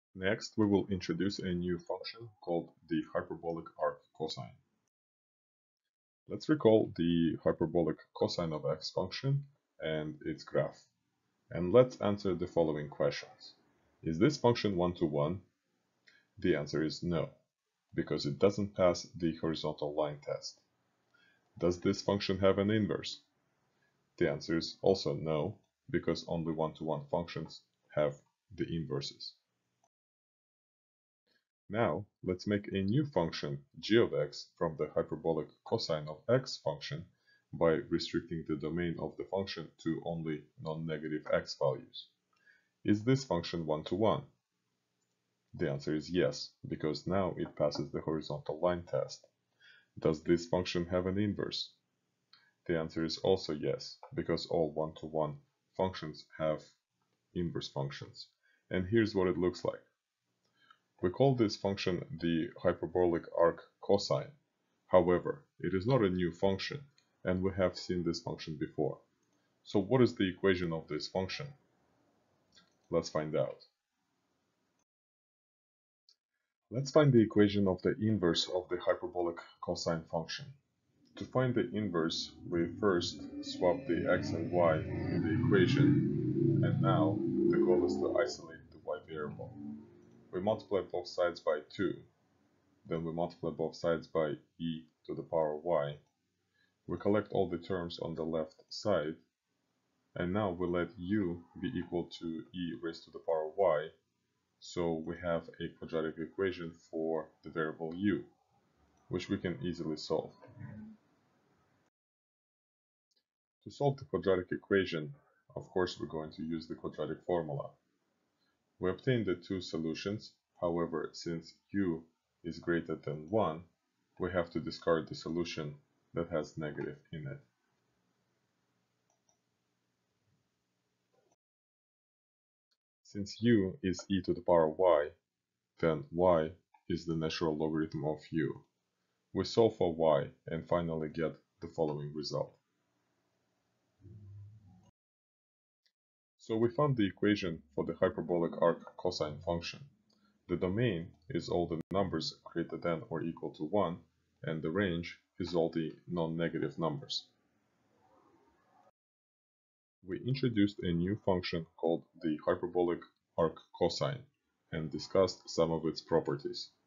Next, we will introduce a new function called the hyperbolic arccosine. Let's recall the hyperbolic cosine of x function and its graph. And let's answer the following questions. Is this function one-to-one? The answer is no, because it doesn't pass the horizontal line test. Does this function have an inverse? The answer is also no, because only one-to-one functions have the inverses. Now, let's make a new function g of x from the hyperbolic cosine of x function by restricting the domain of the function to only non-negative x values. Is this function one-to-one? The answer is yes, because now it passes the horizontal line test. Does this function have an inverse? The answer is also yes, because all one-to-one functions have inverse functions. And here's what it looks like. We call this function the hyperbolic arccosine. However, it is not a new function, and we have seen this function before. So what is the equation of this function? Let's find out. Let's find the equation of the inverse of the hyperbolic cosine function. To find the inverse, we first swap the x and y in the equation, and now the goal is to isolate the y variable. We multiply both sides by 2, then we multiply both sides by e to the power y. We collect all the terms on the left side, and now we let u be equal to e raised to the power y, so we have a quadratic equation for the variable u, which we can easily solve. To solve the quadratic equation, of course, we're going to use the quadratic formula. We obtain the two solutions. However, since u is greater than 1, we have to discard the solution that has negative in it. Since u is e to the power y, then y is the natural logarithm of u. We solve for y and finally get the following result. So we found the equation for the hyperbolic arccosine function. The domain is all the numbers greater than or equal to 1, and the range is all the non-negative numbers. We introduced a new function called the hyperbolic arccosine and discussed some of its properties.